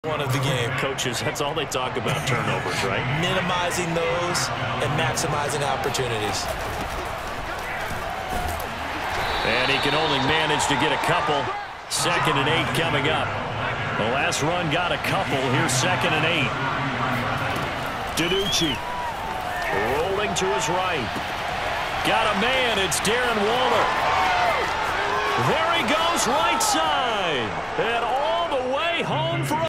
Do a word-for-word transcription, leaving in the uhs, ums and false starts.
One of the game. Coaches, that's all they talk about, turnovers, right? Minimizing those and maximizing opportunities. And he can only manage to get a couple. Second and eight coming up. The last run got a couple. Here's second and eight. DiNucci rolling to his right. Got a man. It's Darren Waller. There he goes, right side. And all the way home for a